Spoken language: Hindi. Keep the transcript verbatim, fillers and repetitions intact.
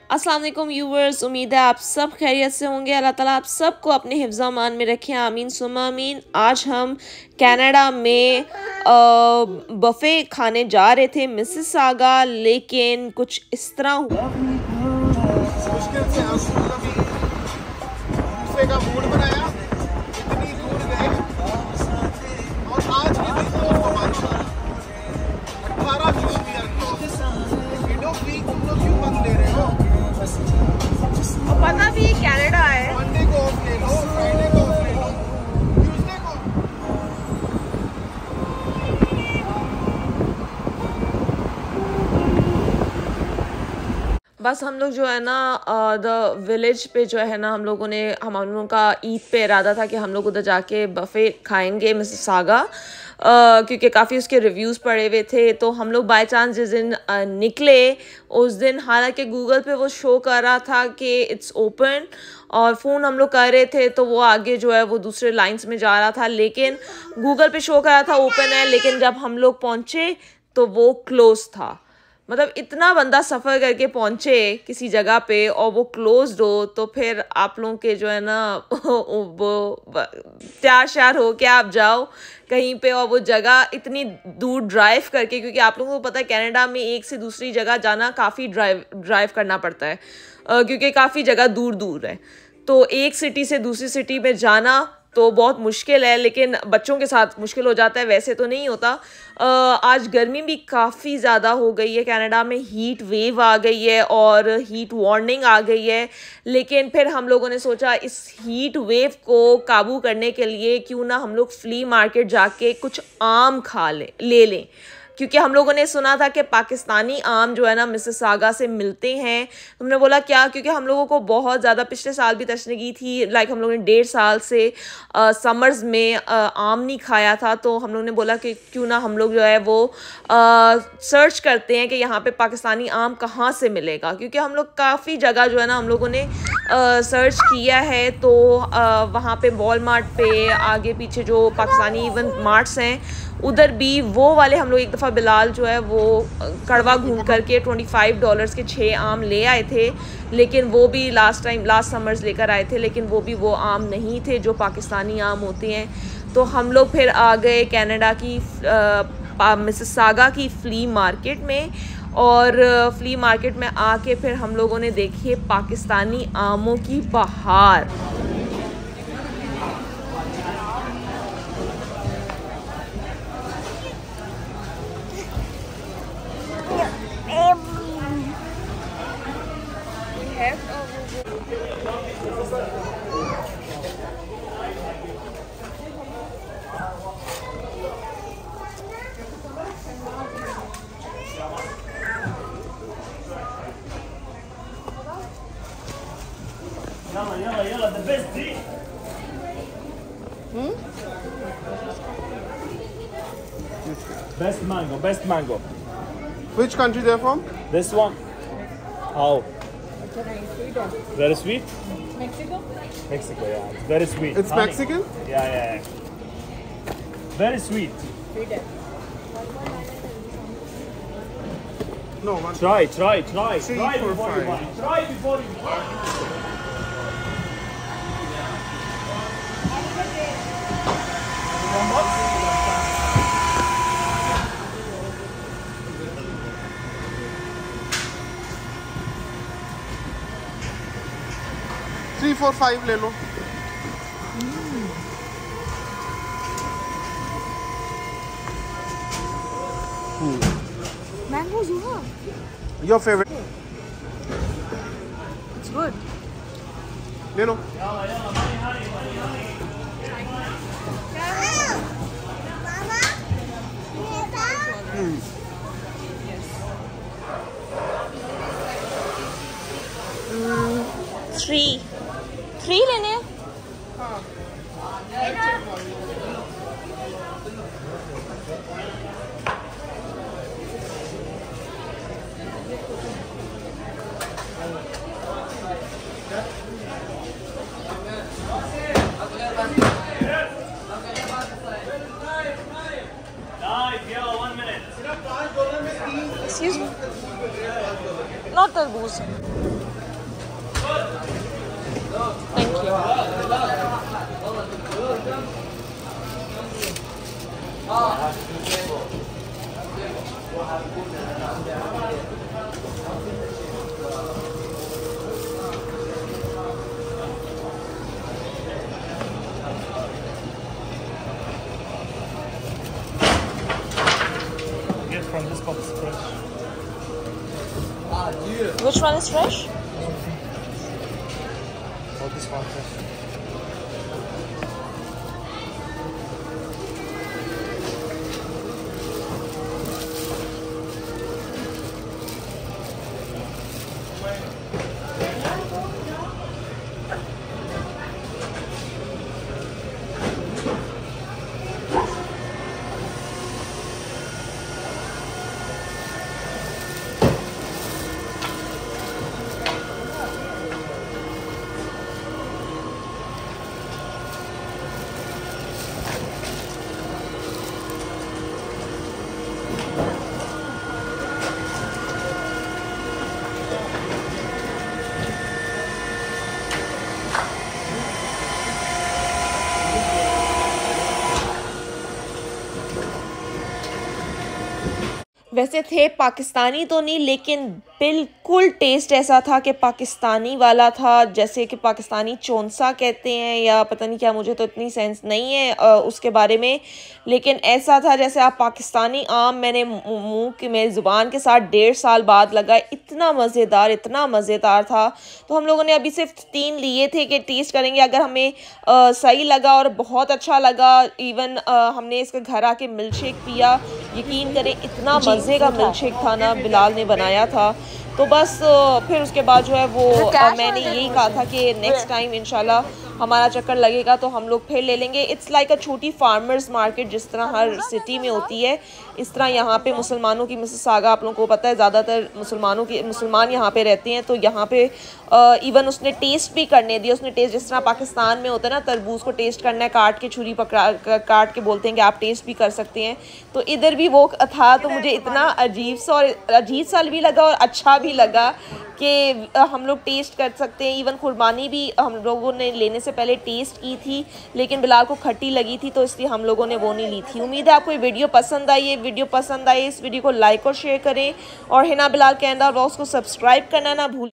अस्सलाम वालेकुम व्यूवर्स, उम्मीद है आप सब खैरियत से होंगे। अल्लाह ताला आप सबको अपने हिफ्ज़ अमान में रखें, आमीन सुम्मा आमीन। आज हम कनाडा में बफ़े खाने जा रहे थे मिसिसागा, लेकिन कुछ इस तरह हुआ। मुश्किल से का मूड बनाया, इतनी दूर गए और आज के दिन को अठारह जून भी तुम लोग क्यों बंद ले रहे हो? पता भी कनाडा है। मंडे को ऑफ ले लो, फ्राइडे को ऑफ ले लो, ट्यूसडे को। बस हम लोग जो है ना द विलेज पे जो है ना हम लोगों ने हम हम लोगों का ईद पे इरादा था कि हम लोग उधर जाके बफ़े खाएंगे मिसिसागा, क्योंकि काफ़ी उसके रिव्यूज़ पड़े हुए थे। तो हम लोग बाय चांस जिस दिन uh, निकले उस दिन हालांकि गूगल पे वो शो कर रहा था कि इट्स ओपन, और फ़ोन हम लोग कर रहे थे तो वो आगे जो है वो दूसरे लाइंस में जा रहा था, लेकिन गूगल पे शो कर रहा था ओपन है, लेकिन जब हम लोग पहुँचे तो वो क्लोज़ था। मतलब इतना बंदा सफ़र करके पहुँचे किसी जगह पे और वो क्लोज्ड हो, तो फिर आप लोगों के जो है ना वो तैयार श्यार हो के आप जाओ कहीं पे, और वो जगह इतनी दूर ड्राइव करके, क्योंकि आप लोगों को पता है कनाडा में एक से दूसरी जगह जाना काफ़ी ड्राइव ड्राइव करना पड़ता है, क्योंकि काफ़ी जगह दूर दूर है। तो एक सिटी से दूसरी सिटी में जाना तो बहुत मुश्किल है, लेकिन बच्चों के साथ मुश्किल हो जाता है, वैसे तो नहीं होता। आज गर्मी भी काफ़ी ज़्यादा हो गई है कनाडा में, हीट वेव आ गई है और हीट वार्निंग आ गई है। लेकिन फिर हम लोगों ने सोचा इस हीट वेव को काबू करने के लिए क्यों ना हम लोग फ्ली मार्केट जाके कुछ आम खा लें ले लें, क्योंकि हम लोगों ने सुना था कि पाकिस्तानी आम जो है ना मिसिसागा से मिलते हैं। हमने बोला क्या, क्योंकि हम लोगों को बहुत ज़्यादा पिछले साल भी तशनगी थी, लाइक हम लोगों ने डेढ़ साल से आ, समर्स में आ, आम नहीं खाया था। तो हम लोगों ने बोला कि क्यों ना हम लोग जो है वो आ, सर्च करते हैं कि यहाँ पे पाकिस्तानी आम कहाँ से मिलेगा, क्योंकि हम लोग काफ़ी जगह जो है ना हम लोगों ने आ, सर्च किया है। तो आ, वहाँ पे वॉलमार्ट पे आगे पीछे जो पाकिस्तानी इवन मार्ट्स हैं उधर भी वो वाले हम लोग एक दफ़ा बिलाल जो है वो कड़वा घूम करके पच्चीस डॉलर्स के छः आम ले आए थे, लेकिन वो भी लास्ट टाइम लास्ट समर्स लेकर आए थे, लेकिन वो भी वो आम नहीं थे जो पाकिस्तानी आम होते हैं। तो हम लोग फिर आ गए कनाडा की मिसिसागा की फ्ली मार्केट में, और फ्ली मार्केट में आके फिर हम लोगों ने देखी पाकिस्तानी आमों की बहार। Yalla, yalla, yalla, the best drink. Hmm? Best mango, best mango. Which country they're from? This one. How? Very sweet? Mexico? Mexico, yeah. It's very sweet. It's Honey. Mexican? Yeah, yeah, yeah. Very sweet. No, one. Try, try, try. Three, try four, before five. you buy. Try before you buy. Three, four, five ले लो. Mango Zuha. Your favorite? It's good. ले लो. Hmm. थ्री थ्री लेने हैं। Excuse me. Not तरबूज। Thank you. Get from this box fresh. Which one is fresh? Oh, this one fresh. वैसे थे पाकिस्तानी तो नहीं, लेकिन बिल्कुल टेस्ट ऐसा था कि पाकिस्तानी वाला था, जैसे कि पाकिस्तानी चौंसा कहते हैं या पता नहीं क्या, मुझे तो इतनी सेंस नहीं है आ, उसके बारे में, लेकिन ऐसा था जैसे आप पाकिस्तानी आम मैंने मुंह की मेरी ज़ुबान के साथ डेढ़ साल बाद लगा। इतना मज़ेदार, इतना मज़ेदार था। तो हम लोगों ने अभी सिर्फ तीन लिए थे कि टेस्ट करेंगे, अगर हमें आ, सही लगा और बहुत अच्छा लगा। इवन आ, हमने इसके घर आके मिल्क शेक पिया, यकीन करें इतना मज़े का मिल्क शेक था ना, बिलाल ने बनाया था। तो बस फिर उसके बाद जो है वो आ, मैंने यही कहा था कि नेक्स्ट टाइम इंशाल्लाह हमारा चक्कर लगेगा तो हम लोग फिर ले लेंगे। इट्स लाइक अ छोटी फार्मर्स मार्केट, जिस तरह हर सिटी में होती है इस तरह यहाँ पे मुसलमानों की मिसिसागा, आप लोगों को पता है ज़्यादातर मुसलमानों की मुसलमान यहाँ पे रहते हैं। तो यहाँ पे इवन उसने टेस्ट भी करने दिया, उसने टेस्ट जिस तरह पाकिस्तान में होता है ना, तरबूज को टेस्ट करना है, काट के छुरी पकड़ा काट के बोलते हैं कि आप टेस्ट भी कर सकते हैं, तो इधर भी वो था। तो मुझे इतना अजीब सा और अजीब सा भी लगा और अच्छा भी लगा कि हम लोग टेस्ट कर सकते हैं। इवन कुर्बानी भी हम लोगों ने लेने से पहले टेस्ट की थी, लेकिन बिलाल को खट्टी लगी थी तो इसलिए हम लोगों ने वो नहीं ली थी। उम्मीद है आपको ये वीडियो पसंद आई है। वीडियो पसंद आई इस वीडियो को लाइक और शेयर करें, और हिना बिलाल कैनेडा व्लॉग्स को सब्सक्राइब करना ना भूल